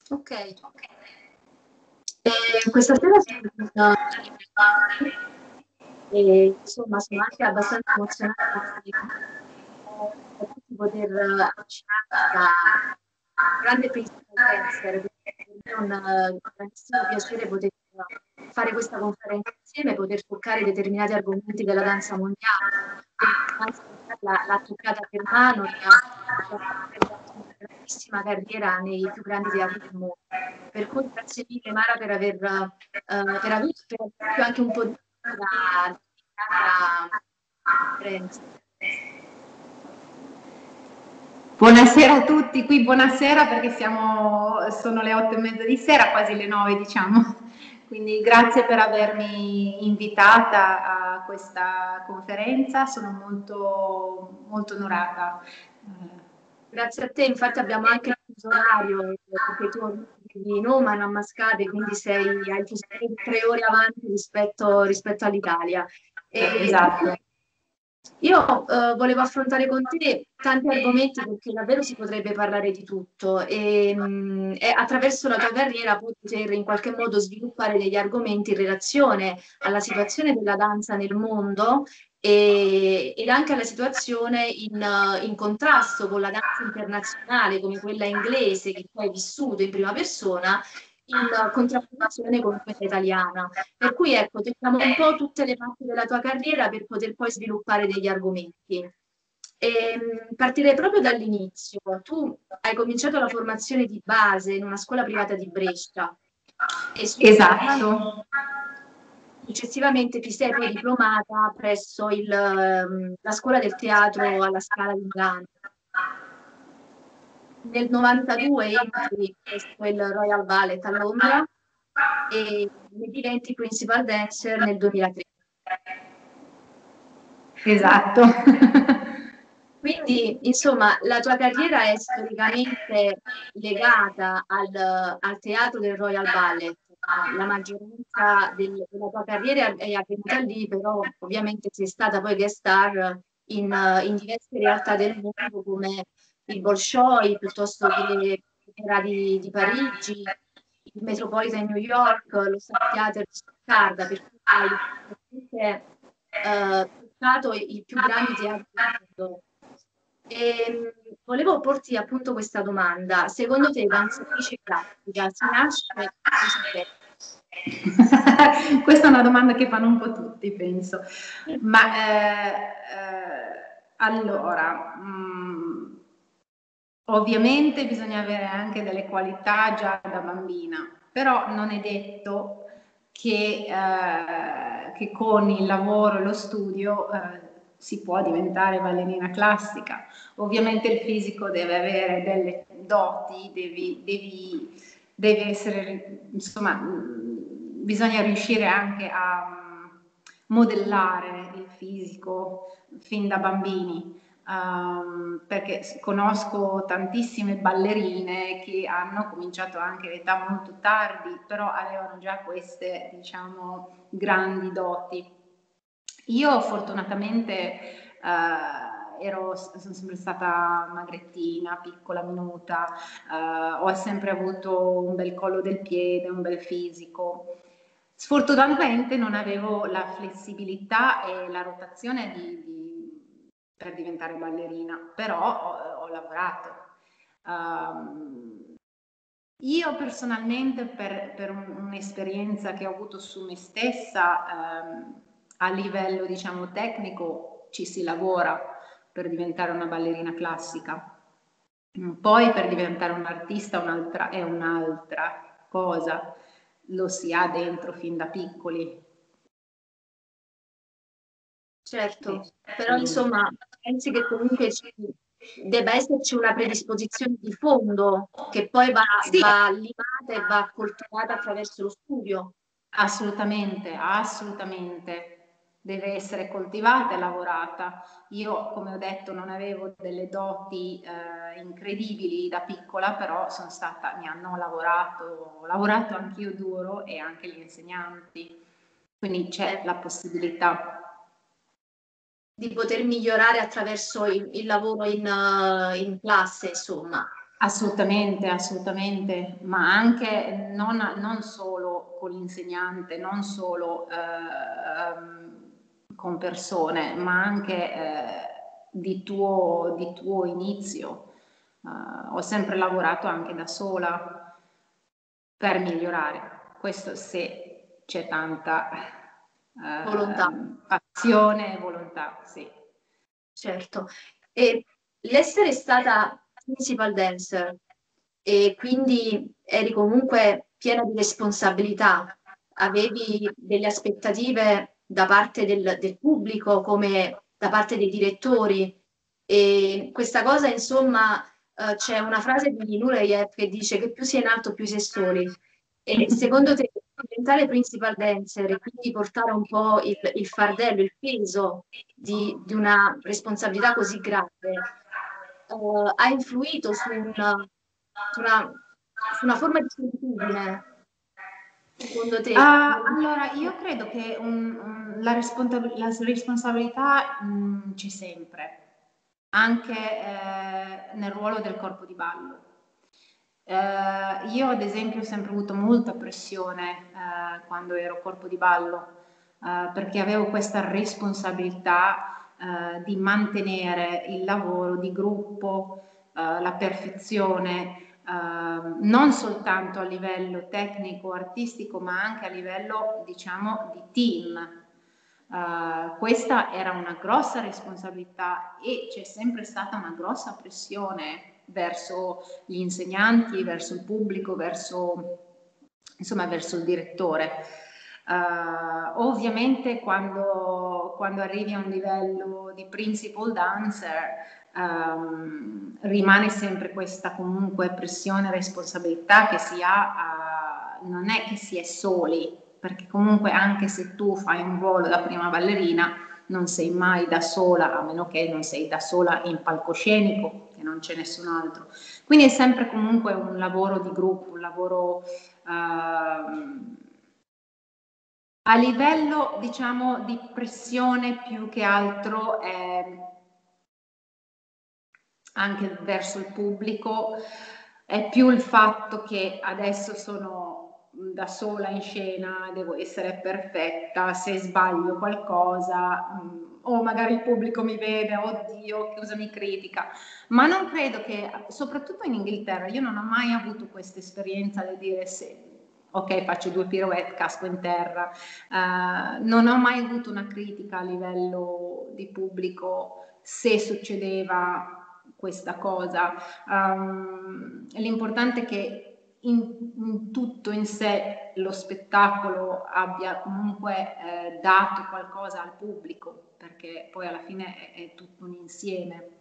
Ok. Questa sera insomma sono anche abbastanza emozionata di poter avvicinarmi a un grande principal dancer, quindi per me è un grandissimo piacere poter fare questa conferenza insieme, poter toccare determinati argomenti della danza mondiale. Anzi, l'ha toccata per mano e ha realizzato una grandissima carriera nei più grandi teatri del mondo. Per cui grazie mille Mara per aver anche un po' di tempo da dedicare a Renzi. Buonasera a tutti, qui buonasera perché sono le 8:30 di sera, quasi le 9 diciamo, quindi grazie per avermi invitata a questa conferenza, sono molto, molto onorata. Grazie a te, infatti abbiamo anche il fuso orario, perché tu vivi in Oman, a Mascate, quindi hai il fuso orario 3 ore avanti rispetto all'Italia. Esatto. Io volevo affrontare con te tanti argomenti perché davvero si potrebbe parlare di tutto e attraverso la tua carriera puoi poter in qualche modo sviluppare degli argomenti in relazione alla situazione della danza nel mondo ed anche alla situazione in contrasto con la danza internazionale come quella inglese che tu hai vissuto in prima persona in contrapposizione con quella italiana. Per cui ecco, tocchiamo un po' tutte le parti della tua carriera per poter poi sviluppare degli argomenti. Partirei proprio dall'inizio. Tu hai cominciato la formazione di base in una scuola privata di Brescia e Esatto. successivamente ti sei poi diplomata presso la scuola del teatro alla Scala di Milano. Nel 92 entri presso il Royal Ballet a Londra e ne diventi principal dancer nel 2003. Esatto. Quindi, insomma, la tua carriera è storicamente legata al teatro del Royal Ballet. La maggioranza della tua carriera è avvenuta lì, però ovviamente sei stata poi guest star in diverse realtà del mondo come il Bolshoi, piuttosto che l'Opera di Parigi, il Metropolitan New York, lo Star Theater di Stoccarda, per cui hai veramente toccato i più grandi teatri del mondo. Volevo porti appunto questa domanda. Secondo te, danzatrice classica si nasce o si diventa? Questa è una domanda che fanno un po' tutti, penso. Ma allora, ovviamente bisogna avere anche delle qualità già da bambina, però non è detto che con il lavoro e lo studio si può diventare ballerina classica. Ovviamente il fisico deve avere delle doti, deve essere, insomma, bisogna riuscire anche a modellare il fisico fin da bambini. Perché conosco tantissime ballerine che hanno cominciato anche all'età molto tardi, però avevano già queste, diciamo, grandi doti. Io fortunatamente sono sempre stata magrettina, piccola, minuta, ho sempre avuto un bel collo del piede, un bel fisico. Sfortunatamente non avevo la flessibilità e la rotazione per diventare ballerina, però ho lavorato. Io personalmente per un'esperienza che ho avuto su me stessa, a livello diciamo tecnico ci si lavora per diventare una ballerina classica. Poi per diventare un artista è un'altra cosa, lo si ha dentro fin da piccoli. Certo, però insomma, pensi che comunque debba esserci una predisposizione di fondo che poi Sì, va limata e va coltivata attraverso lo studio. assolutamente, assolutamente. Deve essere coltivata e lavorata. Io, come ho detto, non avevo delle doti incredibili da piccola, però mi hanno lavorato, ho lavorato anch'io duro e anche gli insegnanti. Quindi c'è la possibilità. Di poter migliorare attraverso il lavoro in classe, insomma. Assolutamente, assolutamente, ma anche non solo con l'insegnante, non solo con persone, ma anche di tuo inizio. Ho sempre lavorato anche da sola per migliorare, questo se c'è tanta Volontà. passione e volontà, sì. Certo. E l'essere stata principal dancer e quindi eri comunque piena di responsabilità, avevi delle aspettative da parte del pubblico come da parte dei direttori e questa cosa, insomma, c'è una frase di Nureyev che dice che più si è in alto più si è soli. E secondo te diventare principal dancer e quindi portare un po' il fardello, il peso di una responsabilità così grave, ha influito su una, su una forma di solitudine, secondo te? Allora, io credo che la responsabilità c'è sempre, anche nel ruolo del corpo di ballo. Io ad esempio ho sempre avuto molta pressione quando ero corpo di ballo, perché avevo questa responsabilità di mantenere il lavoro di gruppo, la perfezione, non soltanto a livello tecnico, artistico, ma anche a livello, diciamo, di team. Questa era una grossa responsabilità e c'è sempre stata una grossa pressione verso gli insegnanti, verso il pubblico, insomma, verso il direttore. Ovviamente quando arrivi a un livello di principal dancer rimane sempre questa comunque pressione e responsabilità che si ha, non è che si è soli, perché comunque anche se tu fai un volo da prima ballerina non sei mai da sola, a meno che non sei da sola in palcoscenico, che non c'è nessun altro. Quindi è sempre comunque un lavoro di gruppo, un lavoro a livello, diciamo, di pressione più che altro anche verso il pubblico, è più il fatto che adesso sono da sola in scena, devo essere perfetta, se sbaglio qualcosa, o magari il pubblico mi vede, oddio, cosa mi critica. Ma non credo che, soprattutto in Inghilterra, io non ho mai avuto questa esperienza di dire se ok, faccio 2 pirouette, casco in terra. Non ho mai avuto una critica a livello di pubblico se succedeva questa cosa. L'importante è che in tutto in sé lo spettacolo abbia comunque dato qualcosa al pubblico, perché poi alla fine è tutto un insieme.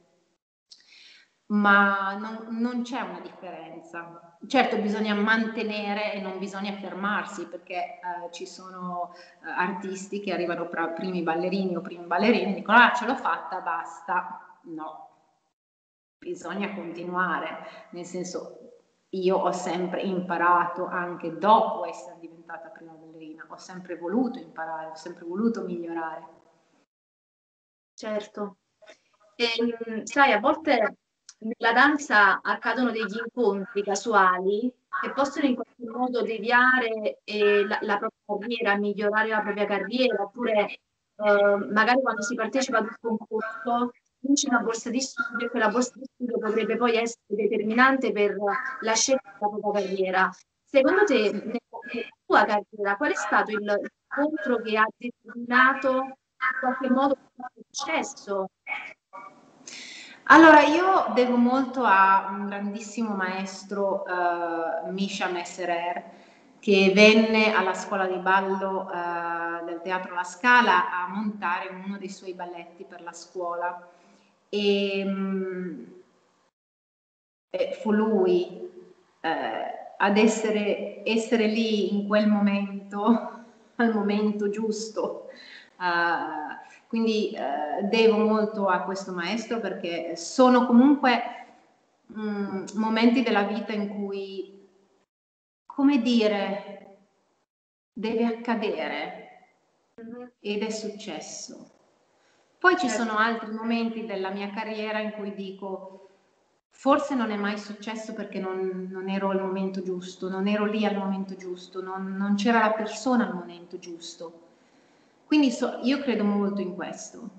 Ma non c'è una differenza. Certo, bisogna mantenere e non bisogna fermarsi, perché ci sono artisti che arrivano primi ballerini o primi ballerini e dicono ah, ce l'ho fatta, basta. No, bisogna continuare, nel senso io ho sempre imparato anche dopo essere diventata prima ballerina, ho sempre voluto imparare, ho sempre voluto migliorare. Certo. Sai, a volte nella danza accadono degli incontri casuali che possono in qualche modo deviare la propria carriera, migliorare la propria carriera, oppure magari quando si partecipa ad un concorso vince una borsa di studio e quella borsa di studio potrebbe poi essere determinante per la scelta della propria carriera. Secondo te, nella tua carriera, qual è stato il incontro che ha determinato in qualche modo il successo? Allora, io devo molto a un grandissimo maestro, Misha Messerer, che venne alla scuola di ballo del Teatro La Scala a montare uno dei suoi balletti per la scuola. E fu lui ad essere lì in quel momento, al momento giusto. Quindi devo molto a questo maestro perché sono comunque momenti della vita in cui, come dire, deve accadere ed è successo. Poi ci Certo. sono altri momenti della mia carriera in cui dico Forse non è mai successo perché non ero al momento giusto, non ero lì al momento giusto, non c'era la persona al momento giusto. Quindi io credo molto in questo.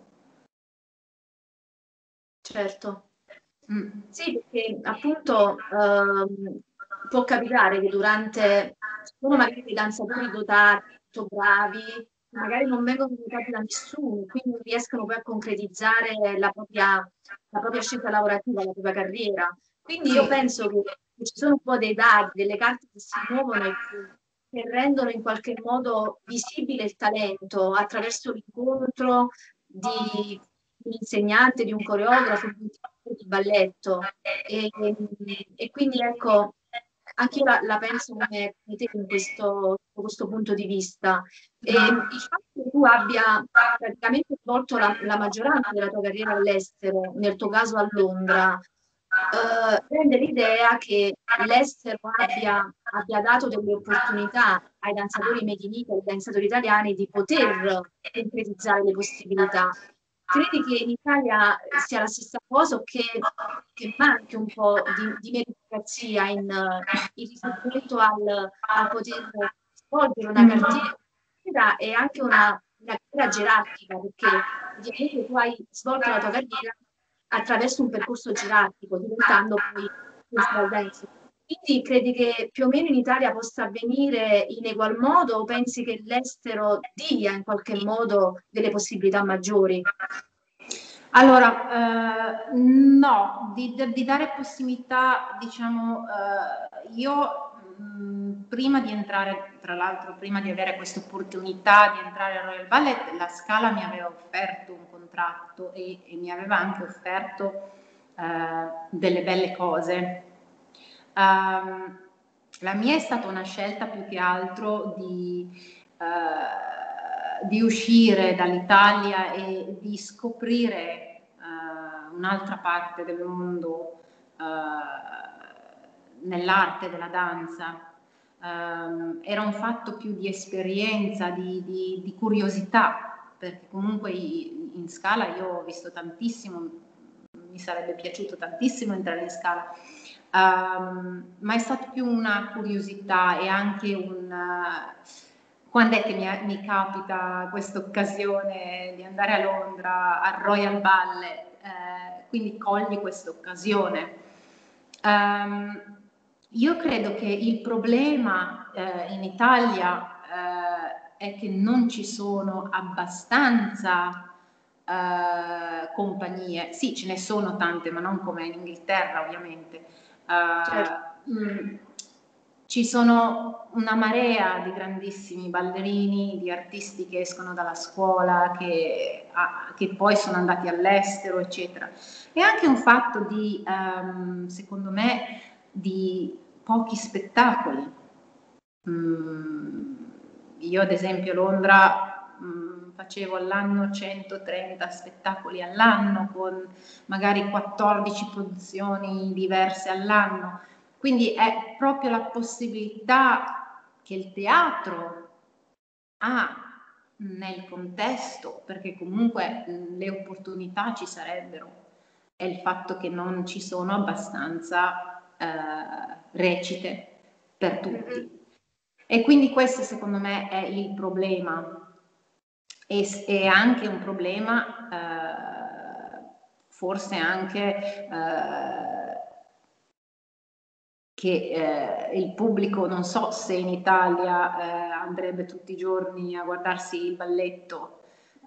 Certo. Mm. Sì, perché appunto può capitare che ci sono magari dei danzatori dotati, molto bravi, che magari non vengono notati da nessuno, quindi non riescono poi a concretizzare la propria scelta lavorativa, la propria carriera. Quindi io Sì. penso che ci sono un po' dei dati, delle carte che si muovono e che rendono in qualche modo visibile il talento attraverso l'incontro di un insegnante, di un coreografo, di un teatro di balletto. E quindi ecco, anche io la penso come te da questo punto di vista. E il fatto che tu abbia praticamente svolto la maggioranza della tua carriera all'estero, nel tuo caso a Londra, rende l'idea che l'estero abbia dato delle opportunità ai danzatori made in Italy, ai danzatori italiani di poter concretizzare le possibilità. Credi che in Italia sia la stessa cosa o che manchi un po' di meritocrazia in riferimento al poter svolgere una carriera e anche una carriera gerarchica, perché ovviamente tu hai svolto la tua carriera attraverso un percorso gerarchico, diventando poi principal dancer. Quindi credi che più o meno in Italia possa avvenire in egual modo o pensi che l'estero dia in qualche modo delle possibilità maggiori? Allora, no, di dare possibilità, diciamo, io prima di entrare, tra l'altro, prima di avere questa opportunità di entrare al Royal Ballet, la Scala mi aveva offerto un contratto e mi aveva anche offerto delle belle cose. La mia è stata una scelta più che altro di uscire dall'Italia e di scoprire un'altra parte del mondo nell'arte della danza. Era un fatto più di esperienza, di curiosità, perché comunque in Scala io ho visto tantissimo, mi sarebbe piaciuto tantissimo entrare in Scala. Ma è stato più una curiosità e anche quando è che mi capita questa occasione di andare a Londra al Royal Ballet, quindi cogli questa occasione. Io credo che il problema in Italia è che non ci sono abbastanza compagnie, sì, ce ne sono tante, ma non come in Inghilterra, ovviamente. Certo. Ci sono una marea di grandissimi ballerini, di artisti che escono dalla scuola, che poi sono andati all'estero, eccetera. È anche un fatto secondo me, di pochi spettacoli. Io ad esempio a Londra facevo all'anno 130 spettacoli all'anno con magari 14 produzioni diverse all'anno, quindi è proprio la possibilità che il teatro ha nel contesto, perché comunque le opportunità ci sarebbero, è il fatto che non ci sono abbastanza recite per tutti. E quindi questo secondo me è il problema. E anche un problema forse anche che il pubblico, non so se in Italia andrebbe tutti i giorni a guardarsi il balletto.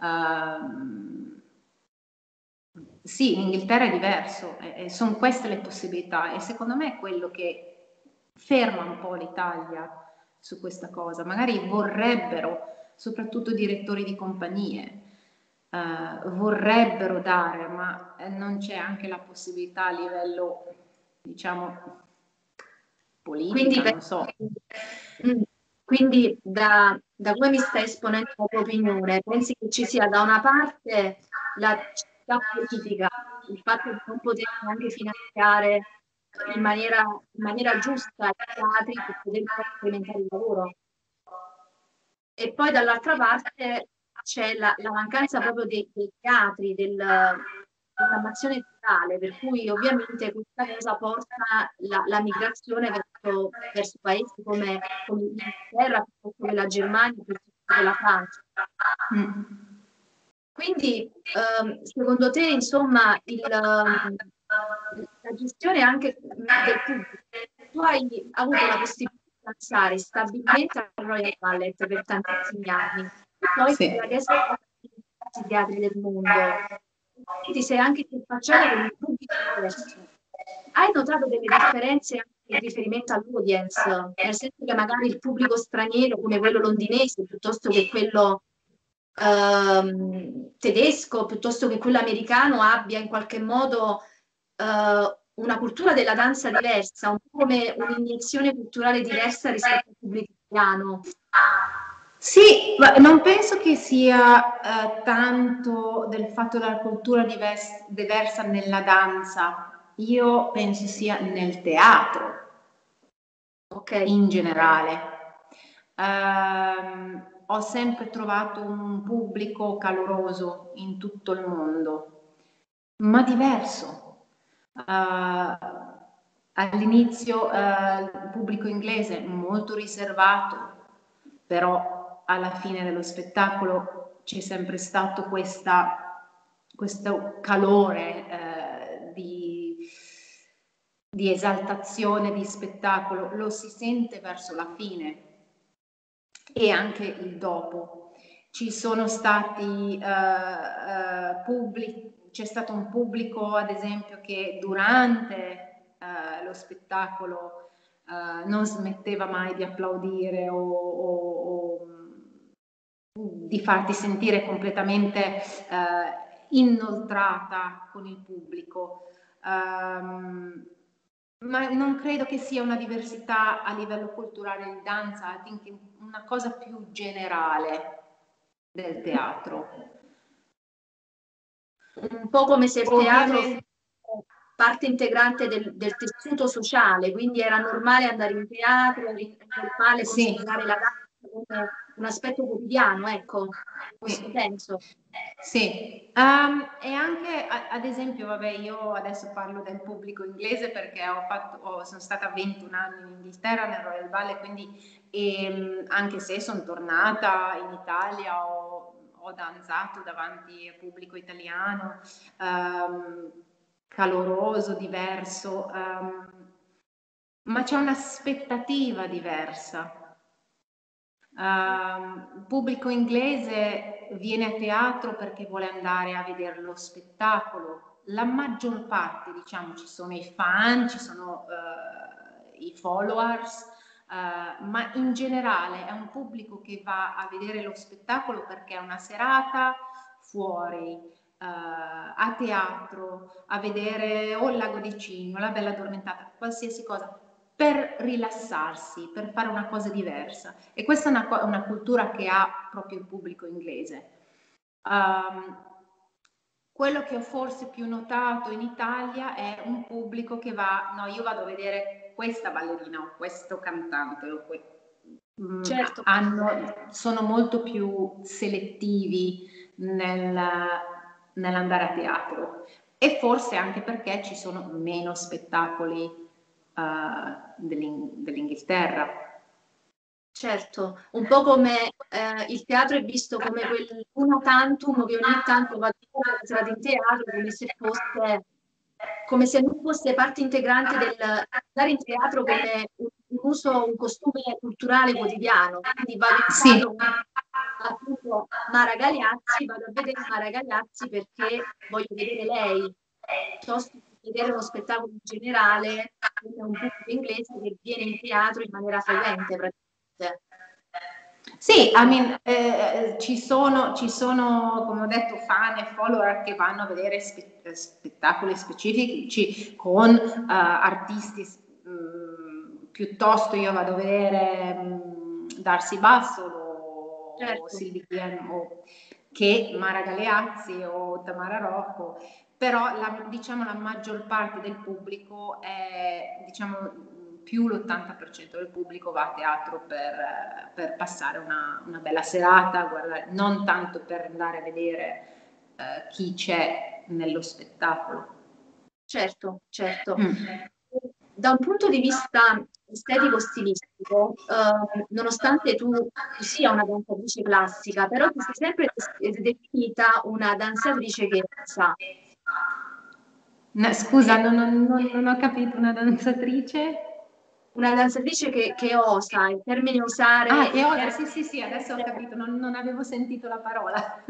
Sì, in Inghilterra è diverso, sono queste le possibilità e secondo me è quello che ferma un po' l'Italia su questa cosa. Magari vorrebbero, soprattutto direttori di compagnie, vorrebbero dare, ma non c'è anche la possibilità a livello, diciamo, Quindi, politica, non so. quindi da come mi stai esponendo la tua opinione, pensi che ci sia da una parte la città politica, il fatto di non poter neanche finanziare in maniera giusta i teatri per poter implementare il lavoro? E poi dall'altra parte c'è la mancanza proprio dei teatri, programmazione totale, per cui ovviamente questa cosa porta la migrazione verso paesi come l'Inghilterra, piuttosto che la Germania, piuttosto che la Francia. Quindi, secondo te, insomma, la gestione anche del pubblico, tu hai avuto la possibilità di danzare stabilmente al Royal Ballet per tantissimi anni, e poi Sì. adesso in tanti teatri del mondo, quindi sei anche interfacciata con un pubblico diverso. Hai notato delle differenze anche in riferimento all'audience? Nel senso che magari il pubblico straniero, come quello londinese, piuttosto che quello tedesco, piuttosto che quello americano, abbia in qualche modo una cultura della danza diversa, un po' come un'iniezione culturale diversa rispetto al pubblico italiano. Sì, ma non penso che sia tanto del fatto della cultura diversa nella danza, io penso sia nel teatro, in generale. Ho sempre trovato un pubblico caloroso in tutto il mondo, ma diverso. All'inizio il pubblico inglese molto riservato, però alla fine dello spettacolo c'è sempre stato questo calore di esaltazione, di spettacolo, lo si sente verso la fine e anche il dopo. Ci sono stati c'è stato un pubblico, ad esempio, che durante lo spettacolo non smetteva mai di applaudire o di farti sentire completamente inoltrata con il pubblico. Ma non credo che sia una diversità a livello culturale di danza, I think una cosa più generale del teatro. Un po' come se il teatro fosse parte integrante del tessuto sociale, quindi era normale andare in teatro, era normale considerare la danza come un aspetto quotidiano, ecco, in questo senso. Sì, e anche ad esempio, vabbè, io adesso parlo del pubblico inglese perché sono stata 21 anni in Inghilterra nel Royal Ballet, quindi anche se sono tornata in Italia ho danzato davanti al pubblico italiano, caloroso, diverso, ma c'è un'aspettativa diversa. Il pubblico inglese viene a teatro perché vuole andare a vedere lo spettacolo. La maggior parte, diciamo, ci sono i fan, ci sono i followers, ma in generale è un pubblico che va a vedere lo spettacolo perché è una serata fuori, a teatro, a vedere o il Lago di Cigno, la Bella Addormentata, qualsiasi cosa, per rilassarsi, per fare una cosa diversa. E questa è una cultura che ha proprio il pubblico inglese. Quello che ho forse più notato in Italia è un pubblico che no, io vado a vedere questa ballerina o questo cantante Certo. sono molto più selettivi nell'andare a teatro, e forse anche perché ci sono meno spettacoli dell'Inghilterra. Certo, un po' come il teatro è visto come quel una tantum che ogni tanto va serata in teatro, come se non fosse parte integrante del andare in teatro come un uso, un costume culturale quotidiano. Quindi vado in teatro appunto Mara Galeazzi, vado a vedere Mara Galeazzi perché voglio vedere lei, piuttosto che vedere uno spettacolo in generale, come un pubblico inglese che viene in teatro in maniera frequente praticamente. Sì, ci sono, come ho detto, fan e follower che vanno a vedere spettacoli specifici con artisti, piuttosto io vado a vedere Darcy Bassolo o Silvia Guillermo che Mara Galeazzi o Tamara Rocco, però diciamo la maggior parte del pubblico è, diciamo, più l'80% del pubblico va a teatro per passare una bella serata, non tanto per andare a vedere chi c'è nello spettacolo. Certo, certo. Da un punto di vista estetico-stilistico, nonostante tu sia una danzatrice classica, però ti sei sempre definita una danzatrice che sa. Scusa, non ho capito, una danzatrice? Una danzatrice che osa, il termine osare... Ah, che osa, sì, adesso ho capito, non avevo sentito la parola.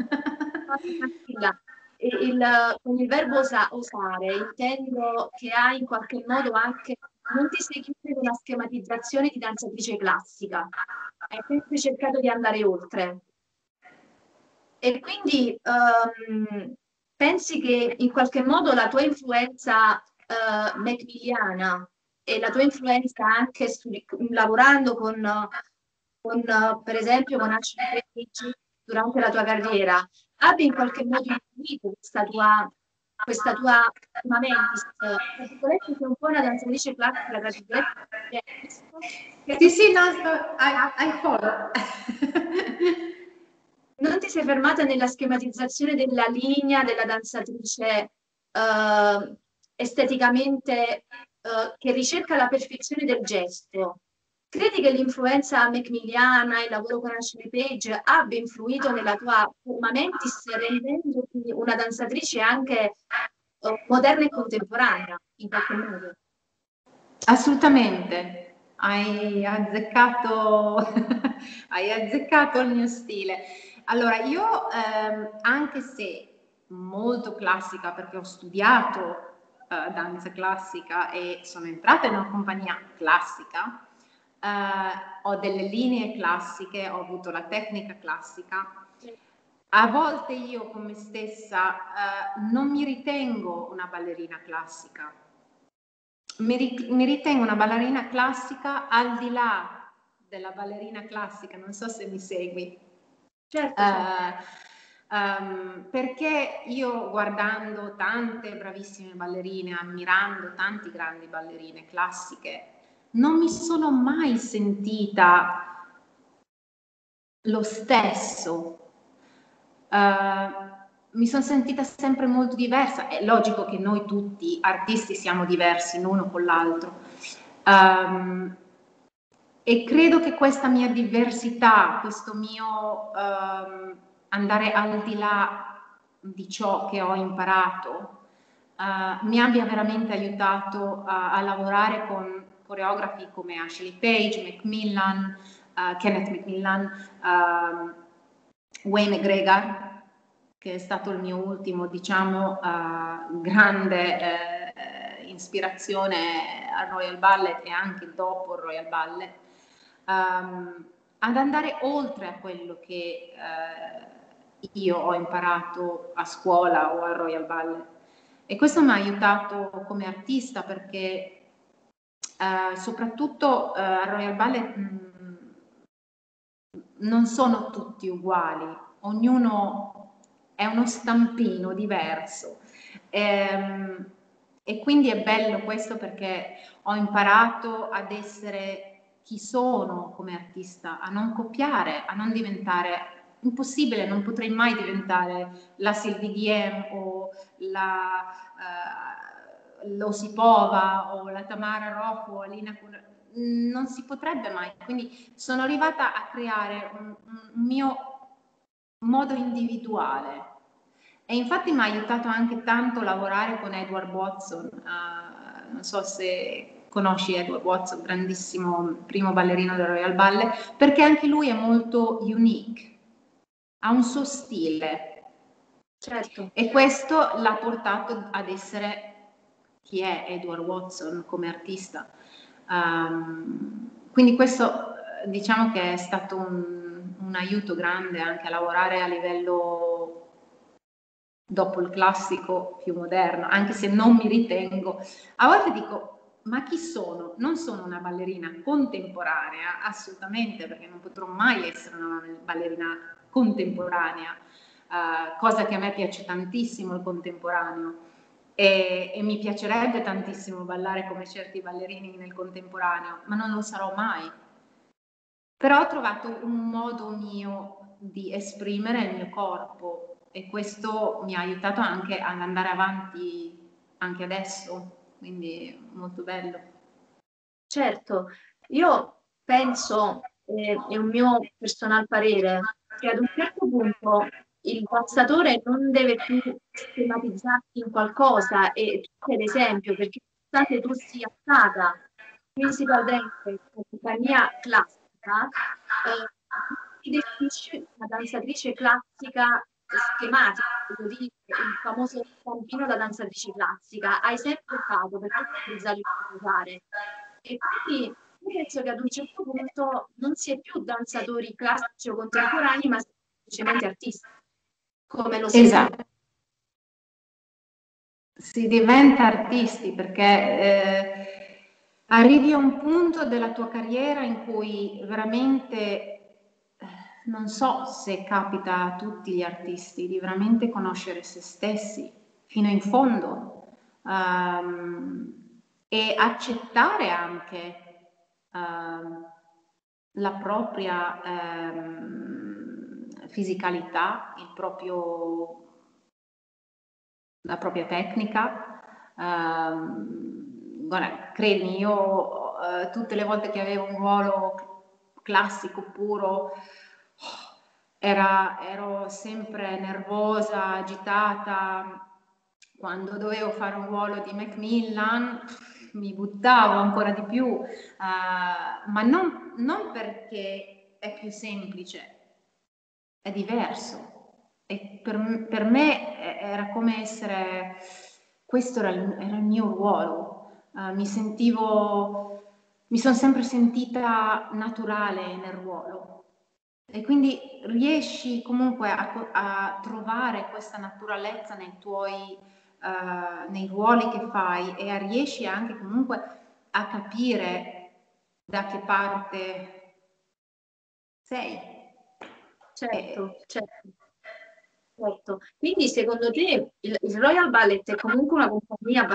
Con il verbo osare intendo che hai in qualche modo anche, non ti sei chiusa in una schematizzazione di danzatrice classica, hai sempre cercato di andare oltre. E quindi pensi che in qualche modo la tua influenza macmilliana e la tua influenza anche lavorando per esempio con Ashley Page durante la tua carriera abbia in qualche modo influito questa tua prima mentis, tra virgolette, sei un po' una danzatrice classica, tra virgolette, Sì, no, I follow. Non ti sei fermata nella schematizzazione della linea della danzatrice esteticamente che ricerca la perfezione del gesto. Credi che l'influenza macmilliana, il lavoro con Ashley Page abbia influito nella tua forma mentis, rendendoti una danzatrice anche moderna e contemporanea, in qualche modo? Assolutamente, hai azzeccato, hai azzeccato il mio stile. Allora, io anche se molto classica, perché ho studiato danza classica e sono entrata in una compagnia classica, ho delle linee classiche, ho avuto la tecnica classica. A volte io con me stessa non mi ritengo una ballerina classica. Mi ritengo una ballerina classica al di là della ballerina classica, non so se mi segui. Certo, certo. Perché io guardando tante bravissime ballerine, ammirando tanti grandi ballerine classiche, non mi sono mai sentita lo stesso. Mi sono sentita sempre molto diversa. È logico che noi tutti artisti siamo diversi l'uno con l'altro. E credo che questa mia diversità, questo mio andare al di là di ciò che ho imparato, mi abbia veramente aiutato a lavorare con coreografi come Ashley Page, Macmillan, Kenneth Macmillan, Wayne McGregor, che è stato il mio ultimo, diciamo, grande ispirazione al Royal Ballet e anche dopo il Royal Ballet, ad andare oltre a quello che io ho imparato a scuola o al Royal Ballet. E questo mi ha aiutato come artista perché soprattutto al Royal Ballet non sono tutti uguali, ognuno è uno stampino diverso. E quindi è bello questo perché ho imparato ad essere chi sono come artista, a non copiare, a non diventare impossibile, non potrei mai diventare la Sylvie Guillem o la Losipova o la Tamara Rojo o Alina Kun, non si potrebbe mai. Quindi sono arrivata a creare un mio modo individuale. E infatti mi ha aiutato anche tanto a lavorare con Edward Watson. Non so se conosci Edward Watson, grandissimo primo ballerino del Royal Ballet, perché anche lui è molto unique, ha un suo stile. Certo. E questo l'ha portato ad essere chi è Edward Watson come artista. Quindi questo diciamo che è stato un aiuto grande anche a lavorare a livello dopo il classico più moderno, anche se non mi ritengo. A volte dico, ma chi sono? Non sono una ballerina contemporanea, assolutamente, perché non potrò mai essere una ballerina contemporanea, cosa che a me piace tantissimo il contemporaneo. E mi piacerebbe tantissimo ballare come certi ballerini nel contemporaneo, ma non lo sarò mai. Però ho trovato un modo mio di esprimere il mio corpo e questo mi ha aiutato anche ad andare avanti anche adesso, quindi molto bello. Certo, io penso, è un mio personal parere, che ad un certo punto il danzatore non deve più schematizzarti in qualcosa e tu, per esempio, perché nonostante tu sia stata principal dancer in compagnia classica, ti definisci una danzatrice classica schematica, voglio dire, il famoso stampino da danzatrice classica, hai sempre usato perché utilizzavi per usare. E quindi io penso che ad un certo punto non si è più danzatori classici o contemporanei, ma semplicemente artisti, come lo si è. Esatto. Si diventa artisti perché arrivi a un punto della tua carriera in cui veramente non so se capita a tutti gli artisti di veramente conoscere se stessi fino in fondo, e accettare anche la propria fisicalità, la propria tecnica. Guarda, credimi, io tutte le volte che avevo un ruolo classico puro ero sempre nervosa, agitata. Quando dovevo fare un ruolo di Macmillan mi buttavo ancora di più, ma non perché è più semplice, è diverso. E per me era come essere, questo era il mio ruolo. Mi sono sempre sentita naturale nel ruolo. E quindi riesci comunque a trovare questa naturalezza nei ruoli che fai e riesci anche comunque a capire da che parte sei. Certo, certo, certo. Quindi secondo te il Royal Ballet è comunque una compagnia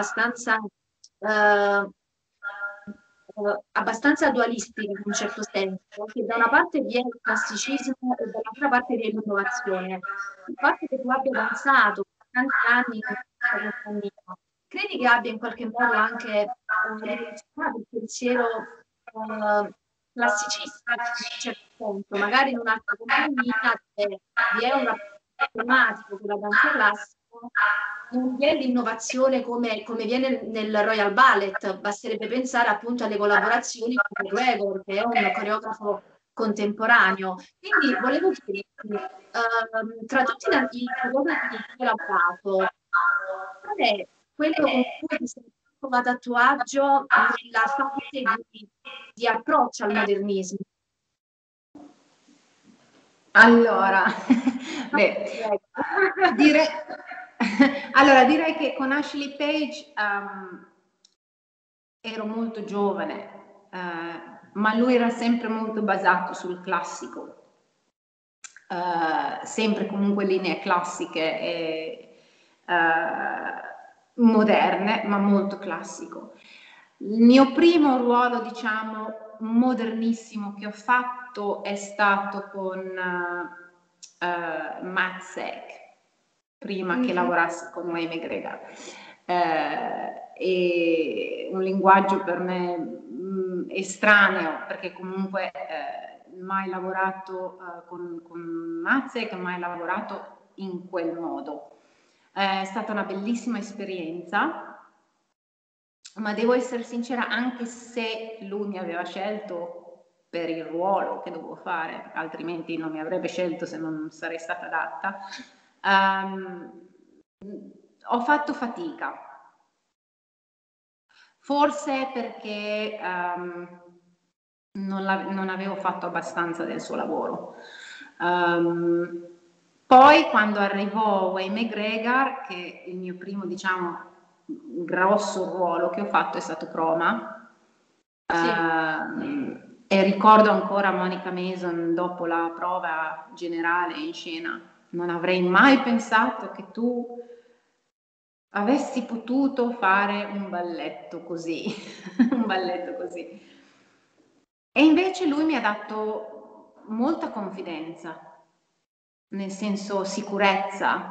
abbastanza dualistica in un certo senso, che da una parte vi è il classicismo e dall'altra parte vi è l'innovazione. Il fatto che tu abbia danzato per tanti anni in questa compagnia, credi che abbia in qualche modo anche rivoluzionato il pensiero classicista in un certo senso, magari in un'altra compagnia dove vi è un rapporto tematico con la danza classica, non vi è l'innovazione come viene nel Royal Ballet, basterebbe pensare appunto alle collaborazioni con Gregor, che è un coreografo contemporaneo. Quindi volevo chiederti, tra tutti i coreografi che hai lavorato, qual è quello con cui ti sei trovato a tuo agio nella fase di approccio al modernismo? Allora, beh, direi, direi che con Ashley Page ero molto giovane, ma lui era sempre molto basato sul classico, sempre comunque linee classiche e moderne, ma molto classico. Il mio primo ruolo, diciamo, modernissimo che ho fatto è stato con Matt Seck, prima che lavorassi con Wayne McGregor. E un linguaggio per me estraneo, perché comunque mai lavorato con Mazzek, mai lavorato in quel modo. È stata una bellissima esperienza, ma devo essere sincera, anche se lui mi aveva scelto per il ruolo che dovevo fare, altrimenti non mi avrebbe scelto se non sarei stata adatta, ho fatto fatica. Forse perché non avevo fatto abbastanza del suo lavoro. Poi quando arrivò Wayne McGregor, che il mio primo, diciamo, grosso ruolo che ho fatto è stato Croma, Sì. e ricordo ancora Monica Mason dopo la prova generale in scena: non avrei mai pensato che tu avessi potuto fare un balletto così, un balletto così. E invece lui mi ha dato molta confidenza nel senso sicurezza.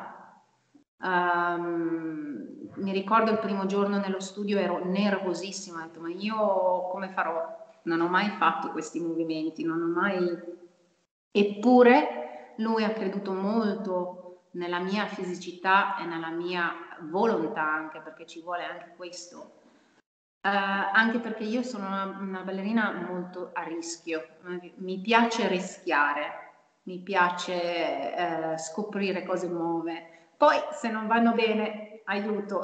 Mi ricordo il primo giorno nello studio ero nervosissima, ho detto ma io come farò? Non ho mai fatto questi movimenti, non ho mai... Eppure lui ha creduto molto nella mia fisicità e nella mia volontà, anche perché ci vuole anche questo. Anche perché io sono una ballerina molto a rischio, mi piace rischiare, mi piace scoprire cose nuove. Poi se non vanno bene, aiuto.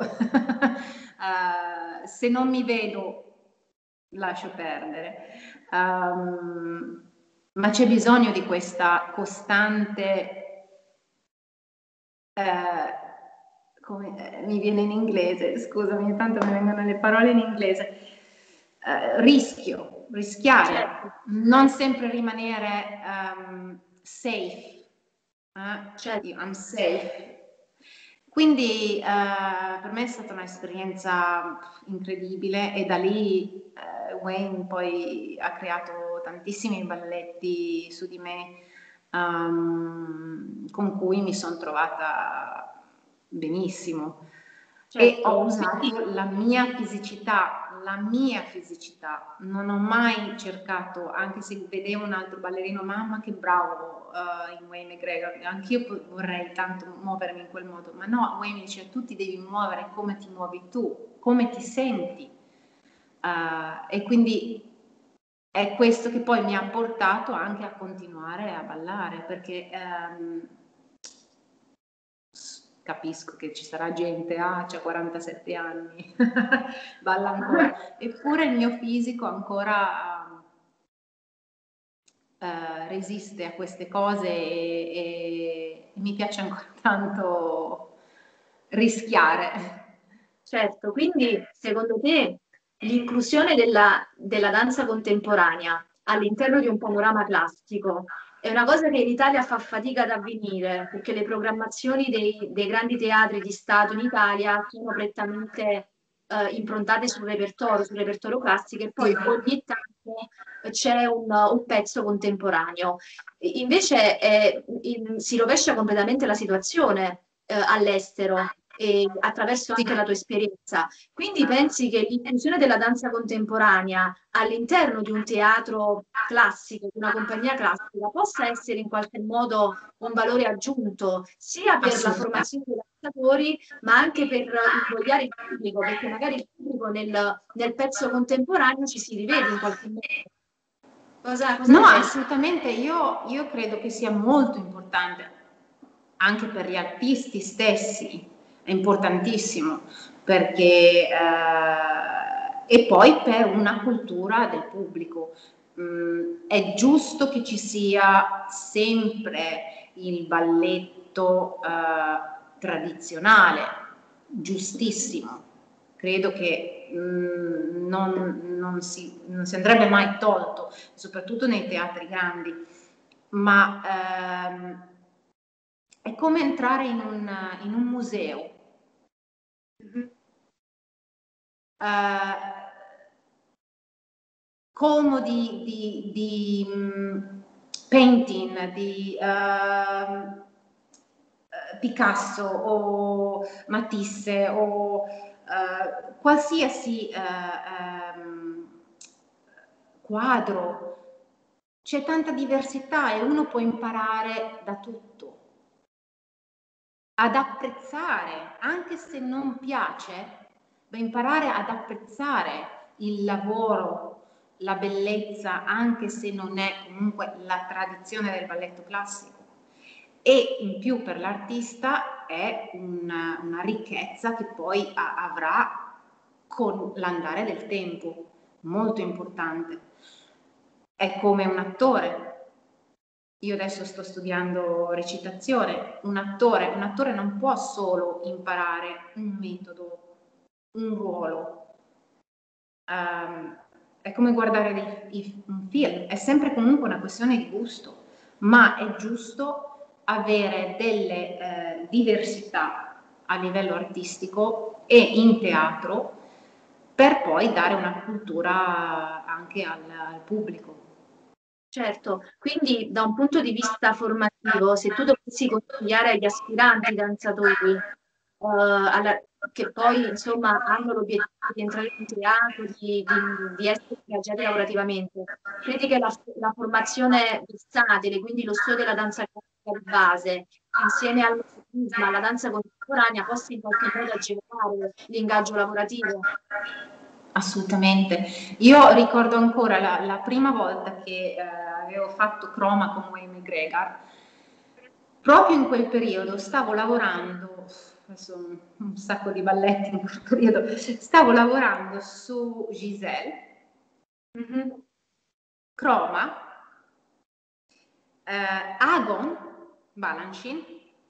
Se non mi vedo, lascio perdere. Ma c'è bisogno di questa costante, come mi viene in inglese, scusami, tanto mi vengono le parole in inglese, rischiare, Certo, non sempre rimanere safe, certo. I'm safe. Quindi per me è stata un'esperienza incredibile e da lì Wayne poi ha creato tantissimi balletti su di me con cui mi sono trovata benissimo e Certo, ho quindi usato la mia fisicità, non ho mai cercato, anche se vedevo un altro ballerino, mamma che bravo in Wayne McGregor, anch'io vorrei tanto muovermi in quel modo, ma no, Wayne dice tu ti devi muovere come ti muovi tu, come ti senti. E quindi è questo che poi mi ha portato anche a continuare a ballare, perché capisco che ci sarà gente, c'ha 47 anni, balla ancora, eppure il mio fisico ancora resiste a queste cose e mi piace ancora tanto rischiare. certo, quindi secondo te l'inclusione della danza contemporanea all'interno di un panorama classico è una cosa che in Italia fa fatica ad avvenire, perché le programmazioni dei grandi teatri di Stato in Italia sono prettamente improntate sul repertorio classico e poi ogni tanto c'è un pezzo contemporaneo. Invece si rovescia completamente la situazione all'estero e attraverso anche la tua esperienza. Quindi pensi che l'inclusione della danza contemporanea all'interno di un teatro classico, di una compagnia classica, possa essere in qualche modo un valore aggiunto sia per la Assolutamente. formazione dei danzatori, ma anche per invogliare il pubblico, perché magari il pubblico nel pezzo contemporaneo ci si rivede in qualche modo. Cosa No, ne pensi? assolutamente, io credo che sia molto importante, anche per gli artisti stessi, è importantissimo, perché e poi per una cultura del pubblico. È giusto che ci sia sempre il balletto tradizionale, giustissimo. Credo che non si andrebbe mai tolto, soprattutto nei teatri grandi, ma è come entrare in un museo. Mhm. Eh, colmo di painting, di Picasso o Matisse o qualsiasi quadro. C'è tanta diversità e uno può imparare da tutto, ad apprezzare, anche se non piace, ma imparare ad apprezzare il lavoro, la bellezza, anche se non è comunque la tradizione del balletto classico. E in più per l'artista è una ricchezza che poi avrà con l'andare del tempo, molto importante. È come un attore. Io adesso sto studiando recitazione. Un attore non può solo imparare un metodo, un ruolo. È come guardare un film, è sempre comunque una questione di gusto, ma è giusto avere delle diversità a livello artistico e in teatro per poi dare una cultura anche al pubblico. Certo, quindi da un punto di vista formativo, se tu dovessi consigliare agli aspiranti danzatori, che poi insomma hanno l'obiettivo di entrare in teatro, di essere ingaggiati lavorativamente, credi che la formazione versatile, quindi lo studio della danza classica di base, insieme al modernismo, alla danza contemporanea, possa in qualche modo agevolare l'ingaggio lavorativo? Assolutamente. Io ricordo ancora la prima volta che avevo fatto croma con Wayne McGregor. Proprio in quel periodo stavo lavorando, adesso un sacco di balletti in quel periodo, stavo lavorando su Giselle, Croma, Agon, Balanchine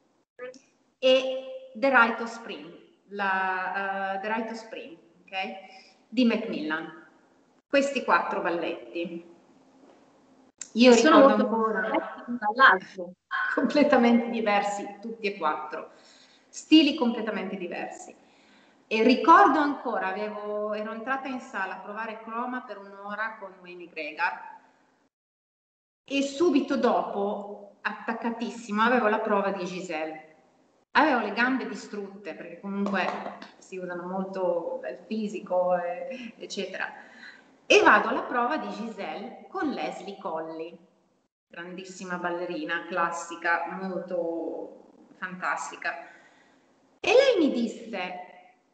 e The Rite of Spring, The Rite of Spring, ok? Di Macmillan. Questi 4 balletti. Io Sono ricordo molto ancora diversi dall'altro. completamente diversi, tutti e 4, stili completamente diversi. E ricordo ancora, ero entrata in sala a provare croma per un'ora con Wayne McGregor e subito dopo, attaccatissimo, avevo la prova di Giselle. Avevo le gambe distrutte perché comunque si usano molto il fisico, eccetera. E vado alla prova di Giselle con Leslie Colley, grandissima ballerina, classica, molto fantastica. E lei mi disse,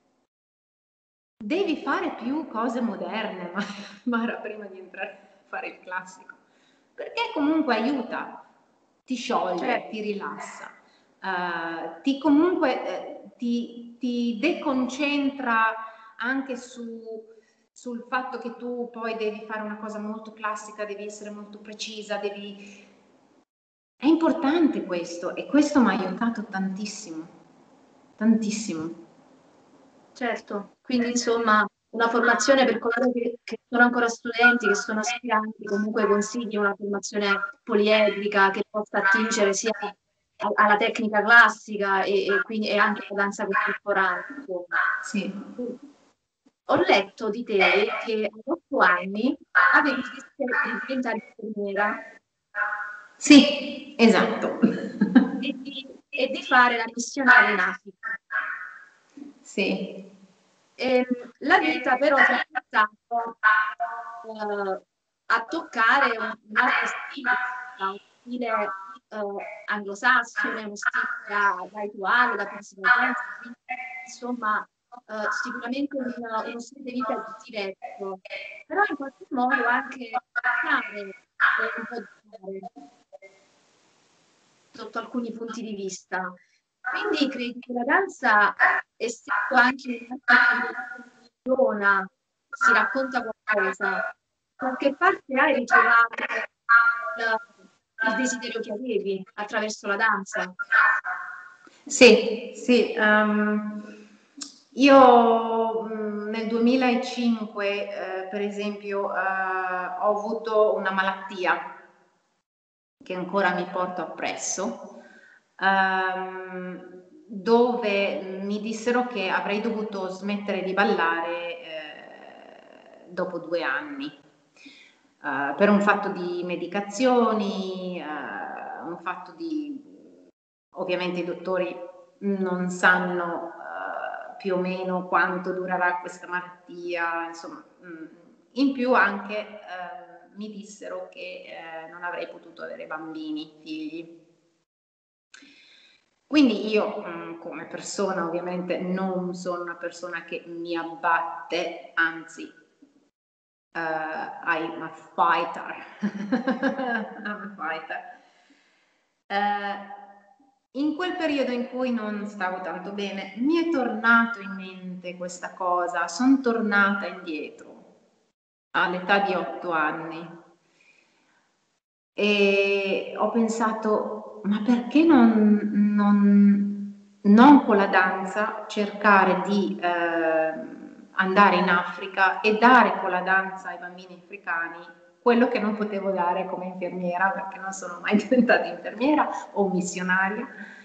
devi fare più cose moderne, ma era prima di entrare a fare il classico, perché comunque aiuta, ti scioglie, Certo. ti rilassa, ti comunque ti deconcentra anche sul fatto che tu poi devi fare una cosa molto classica, devi essere molto precisa, devi... È importante questo e questo mi ha aiutato tantissimo, tantissimo. Certo, quindi insomma una formazione per coloro che sono ancora studenti, che sono aspiranti, comunque consigli una formazione poliedrica che possa attingere sia alla tecnica classica e quindi e anche alla danza contemporanea, insomma. Sì. Ho letto di te che a 8 anni avevi il desiderio di diventare infermiera Sì, esatto. e di fare la missionaria in Africa. Sì, La vita però ti ha portato a toccare un altro stile, un stile anglosassone, uno stile da rituale, da principal dance, quindi insomma sicuramente uno stile di vita diverso, però in qualche modo anche toccare un po' di mare sotto alcuni punti di vista. Quindi credi che la danza, essendo anche un'arte che funziona, si racconta qualcosa, da qualche parte hai ritrovato il desiderio che avevi attraverso la danza? sì, sì. Io nel 2005, per esempio, ho avuto una malattia che ancora mi porto appresso, dove mi dissero che avrei dovuto smettere di ballare dopo 2 anni, per un fatto di medicazioni, un fatto di... Ovviamente i dottori non sanno più o meno quanto durerà questa malattia, insomma, in più anche mi dissero che non avrei potuto avere bambini, figli. Quindi io come persona ovviamente non sono una persona che mi abbatte, anzi I'm a fighter. I'm a fighter. In quel periodo in cui non stavo tanto bene, mi è tornato in mente questa cosa, sono tornata indietro all'età di 8 anni e ho pensato, ma perché non con la danza cercare di andare in Africa e dare con la danza ai bambini africani quello che non potevo dare come infermiera, perché non sono mai diventata infermiera o missionaria.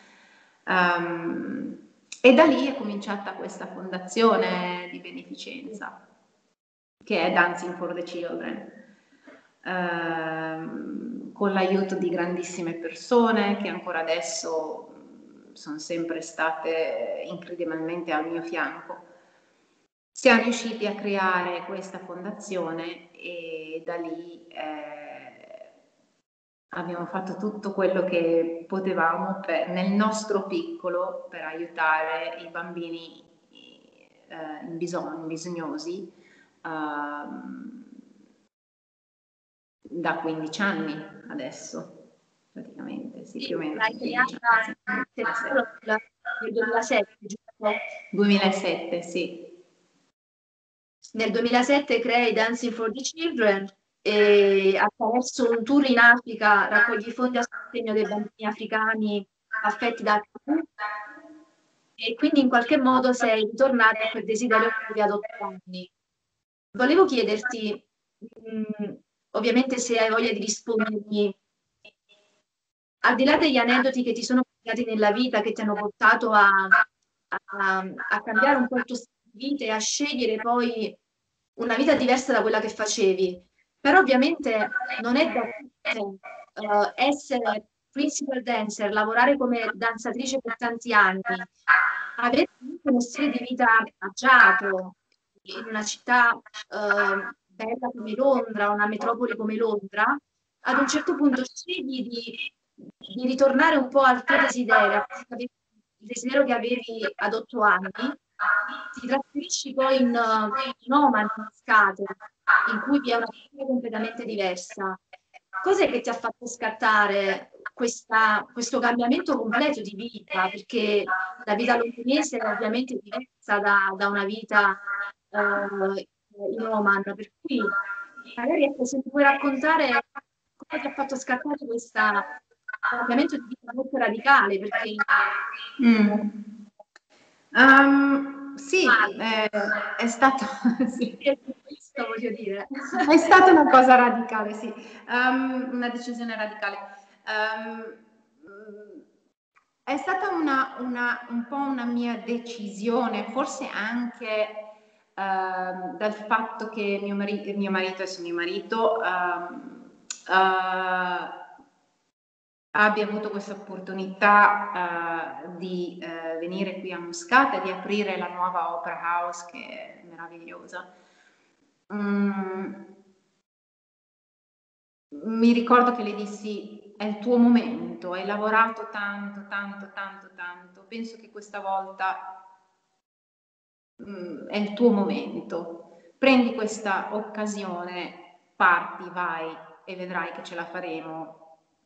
E da lì è cominciata questa fondazione di beneficenza, che è Dancing for the Children. con l'aiuto di grandissime persone che ancora adesso sono sempre state incredibilmente al mio fianco. Siamo riusciti a creare questa fondazione e da lì abbiamo fatto tutto quello che potevamo nel nostro piccolo per aiutare i bambini bisognosi da 15 anni adesso, praticamente, sì, più o meno. L'hai creata nel 2007, giusto? 2007, sì. Nel 2007 crei Dancing for the Children e attraverso un tour in Africa raccogli fondi a sostegno dei bambini africani affetti da HIV e quindi in qualche modo sei ritornato a quel desiderio di adottarli. Volevo chiederti, ovviamente se hai voglia di rispondermi, al di là degli aneddoti che ti sono capitati nella vita, che ti hanno portato a cambiare un po' il tuo stile di vita e a scegliere poi una vita diversa da quella che facevi, però ovviamente non è da tutte essere principal dancer, lavorare come danzatrice per tanti anni, avere comunque uno stile di vita agiato in una città bella come Londra, una metropoli come Londra, ad un certo punto scegli di ritornare un po' al tuo desiderio, il desiderio che avevi ad 8 anni, ti trasferisci poi in Oman, in Muscat, in cui vi è una cultura completamente diversa. Cos'è che ti ha fatto scattare questo cambiamento completo di vita? Perché la vita londinese è ovviamente diversa da una vita in Oman, per cui magari ecco, se mi puoi raccontare cosa ti ha fatto scattare questo cambiamento di vita molto radicale, perché sì, è stato sì. Questo voglio dire. È stata una cosa radicale, sì, una decisione radicale. È stata un po' una mia decisione, forse anche dal fatto che mio marito adesso mio marito abbia avuto questa opportunità di venire qui a Muscat e di aprire la nuova Opera House che è meravigliosa. Mi ricordo che le dissi: è il tuo momento, hai lavorato tanto, tanto, tanto, tanto, penso che questa volta è il tuo momento, prendi questa occasione, parti, vai e vedrai che ce la faremo.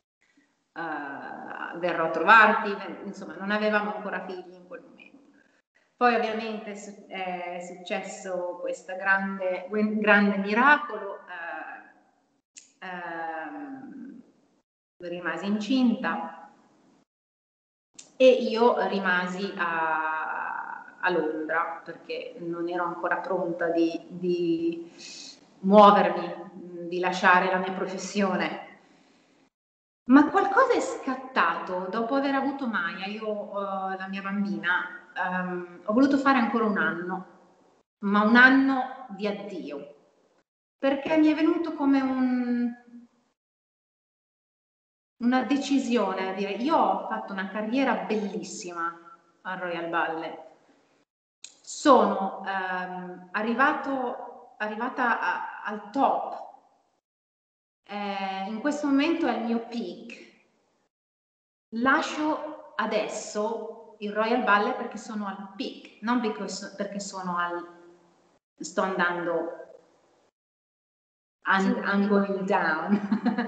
Verrò a trovarti, insomma non avevamo ancora figli in quel momento. Poi ovviamente è successo questo grande miracolo, rimasi incinta e io rimasi a Londra perché non ero ancora pronta di muovermi, di lasciare la mia professione. Ma qualcosa è scattato dopo aver avuto Maya, io la mia bambina, ho voluto fare ancora un anno, ma un anno di addio, perché mi è venuto come una decisione a dire: io ho fatto una carriera bellissima al Royal Ballet, sono arrivata al top, in questo momento è il mio peak. Lascio adesso il Royal Ballet perché sono al peak, non perché sto andando, I'm going down.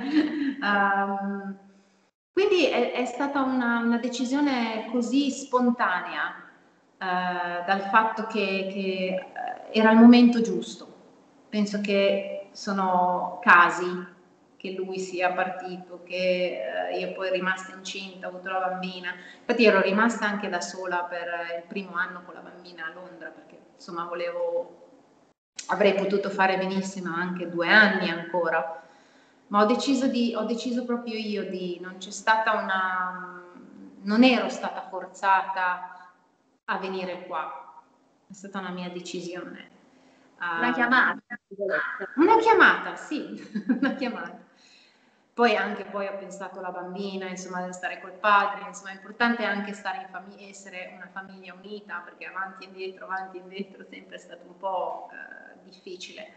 Quindi è stata una decisione così spontanea, dal fatto che era il momento giusto. Penso che sono casi che lui sia partito, che io poi rimasta incinta, ho avuto la bambina. Infatti ero rimasta anche da sola per il primo anno con la bambina a Londra, perché insomma avrei potuto fare benissimo anche 2 anni ancora, ma ho deciso proprio io non c'è stata non ero stata forzata a venire qua, è stata una mia decisione. Una chiamata. Una chiamata, sì, una chiamata. Poi anche poi ho pensato alla bambina, insomma, deve stare col padre, insomma, è importante anche stare in famiglia, essere una famiglia unita, perché avanti e indietro, sempre è stato un po' difficile.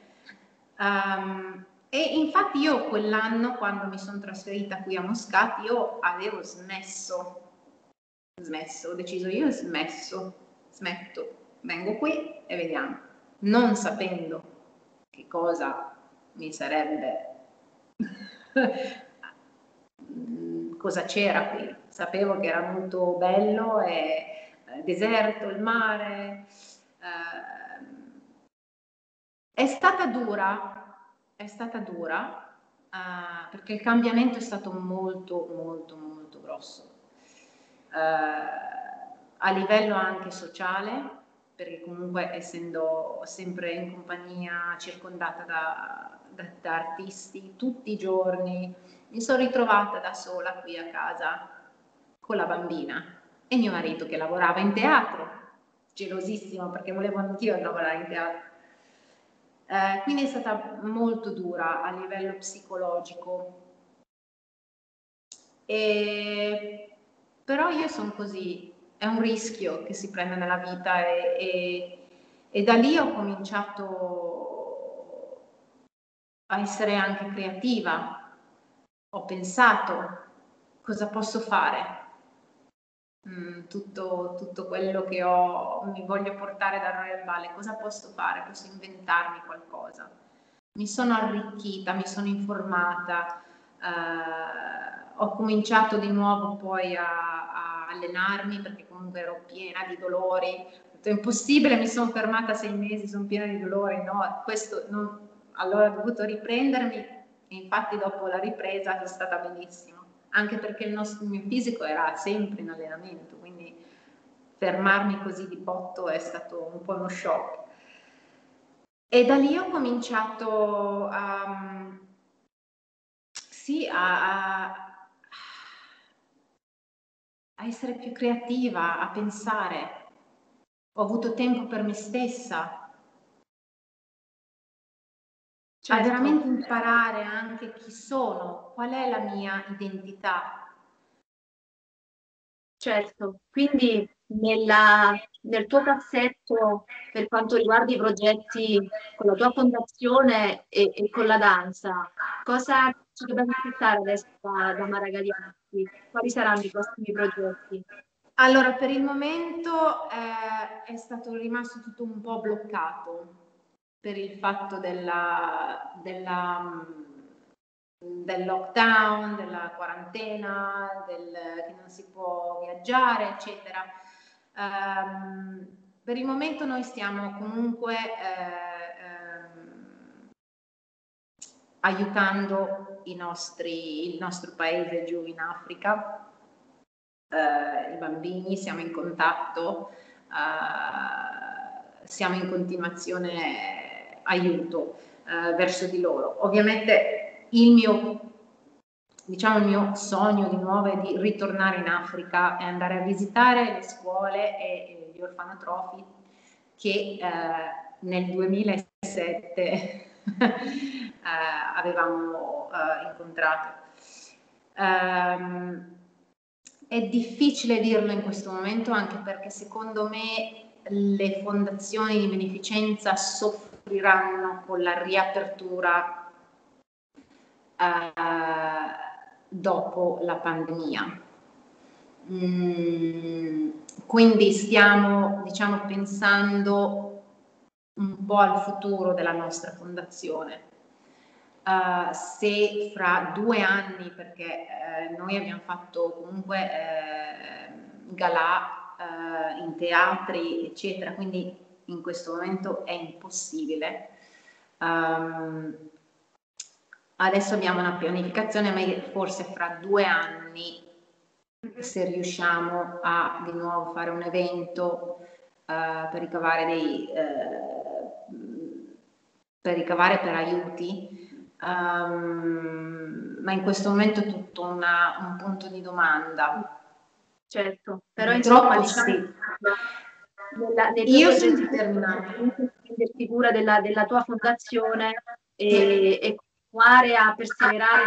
E infatti io quell'anno, quando mi sono trasferita qui a Moscati, io avevo smesso, ho deciso io smetto, vengo qui e vediamo, non sapendo che cosa mi sarebbe cosa c'era qui. Sapevo che era molto bello e deserto, il mare. È stata dura perché il cambiamento è stato molto molto molto grosso. A livello anche sociale, perché comunque essendo sempre in compagnia circondata da artisti tutti i giorni, mi sono ritrovata da sola qui a casa con la bambina e mio marito che lavorava in teatro, gelosissimo perché volevo anch'io lavorare in teatro. Quindi è stata molto dura a livello psicologico. Però io sono così, è un rischio che si prende nella vita e da lì ho cominciato a essere anche creativa. Ho pensato cosa posso fare. Tutto quello che mi voglio portare dal Royal Ballet, cosa posso fare? Posso inventarmi qualcosa. Mi sono arricchita, mi sono informata, ho cominciato di nuovo poi a allenarmi perché comunque ero piena di dolori. Ho detto, è impossibile, mi sono fermata 6 mesi, sono piena di dolori, no, questo non... Allora ho dovuto riprendermi e infatti dopo la ripresa è stata benissimo, anche perché il mio fisico era sempre in allenamento, quindi fermarmi così di botto è stato un po' uno shock. E da lì ho cominciato a essere più creativa, a pensare. Ho avuto tempo per me stessa, a veramente imparare anche chi sono, qual è la mia identità. Certo, quindi nel tuo cassetto, per quanto riguarda i progetti con la tua fondazione e con la danza, cosa ci dobbiamo aspettare adesso da Mara Galiazzi? Quali saranno i prossimi progetti? Allora, per il momento è stato rimasto tutto un po' bloccato per il fatto del lockdown, della quarantena, che non si può viaggiare, eccetera. Per il momento noi stiamo comunque aiutando il nostro paese giù in Africa, i bambini, siamo in contatto, siamo in continuazione aiuto verso di loro. Ovviamente il mio sogno di nuovo è di ritornare in Africa e andare a visitare le scuole e gli orfanotrofi che nel 2007 avevamo incontrato. È difficile dirlo in questo momento anche perché secondo me le fondazioni di beneficenza soffriranno con la riapertura dopo la pandemia. Quindi stiamo, diciamo, pensando un po' al futuro della nostra fondazione. Se fra 2 anni, perché noi abbiamo fatto comunque galà in teatri, eccetera, quindi in questo momento è impossibile. Adesso abbiamo una pianificazione, ma forse fra 2 anni, se riusciamo a di nuovo fare un evento per ricavare per aiuti, ma in questo momento è tutto un punto di domanda. Certo, però Purtroppo insomma, diciamo, sì. nei tuoi Io sono progetti determinata. prenderti cura della tua fondazione e continuare a perseverare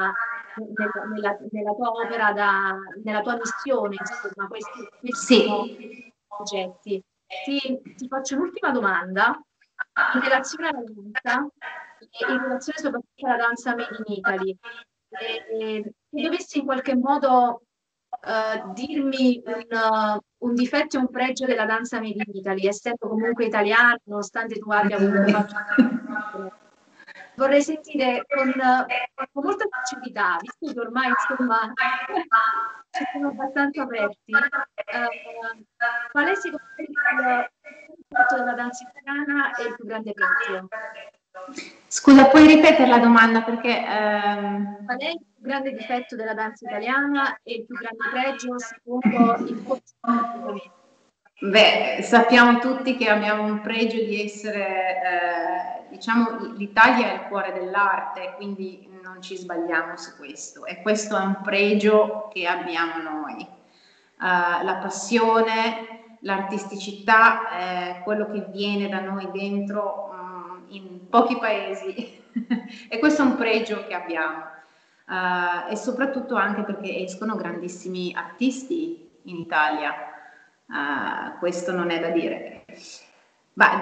nella tua opera, nella tua missione, insomma, questi sono Sì. progetti. Ti faccio un'ultima domanda in relazione alla danza, e in relazione soprattutto alla danza Made in Italy. Se dovessi in qualche modo dirmi un difetto e un pregio della danza Made in Italy, essendo comunque italiano, nonostante tu abbia comunque fatto... Vorrei sentire con molta sincerità, visto che ormai insomma ci siamo abbastanza aperti, qual è secondo te il difetto della danza italiana e il più grande pregio? Scusa, puoi ripetere la domanda perché... Qual è il più grande difetto della danza italiana e il più grande pregio secondo il tuo punto? Beh, sappiamo tutti che abbiamo un pregio di essere, diciamo, l'Italia è il cuore dell'arte, quindi non ci sbagliamo su questo. E questo è un pregio che abbiamo noi. La passione, l'artisticità, quello che viene da noi dentro in pochi paesi. E questo è un pregio che abbiamo. E soprattutto anche perché escono grandissimi artisti in Italia. Questo non è da dire. Ma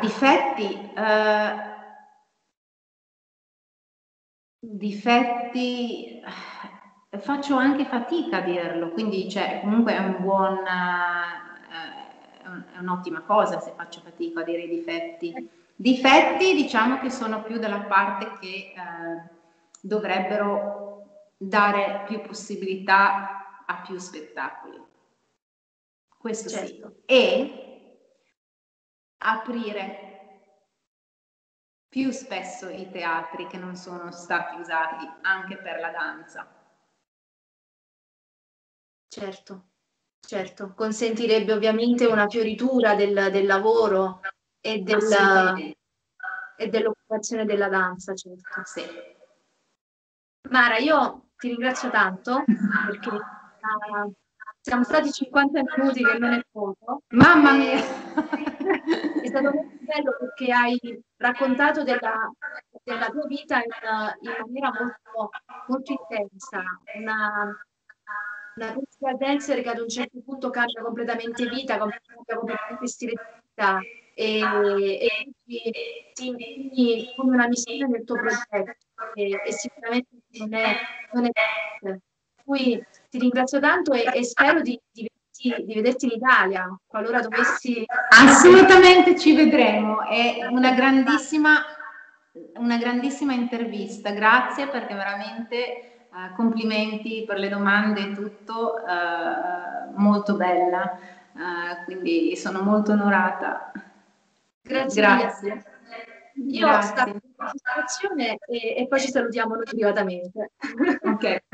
difetti faccio anche fatica a dirlo, quindi cioè, comunque è è un'ottima cosa se faccio fatica a dire i difetti. Difetti diciamo che sono più dalla parte che dovrebbero dare più possibilità a più spettacoli. Questo Certo. sì. E aprire più spesso i teatri che non sono stati usati anche per la danza. Certo, certo. Consentirebbe ovviamente una fioritura del lavoro e dell'occupazione della danza, certo. Sì. Mara, io ti ringrazio tanto perché siamo stati 50 minuti che non è poco. Mamma mia! È stato molto bello perché hai raccontato della tua vita in maniera molto, molto intensa, una musical dancer che ad un certo punto cambia completamente vita, cambia completamente stile di vita e ti impegni come una missione nel tuo progetto e sicuramente non è facile. Per cui ti ringrazio tanto e spero di vederti in Italia, qualora dovessi... Assolutamente ci vedremo, è una grandissima intervista, grazie perché veramente complimenti per le domande e tutto, molto bella, quindi sono molto onorata. Grazie mille. Io Grazie. stacco la registrazione e poi ci salutiamo noi privatamente. Ok.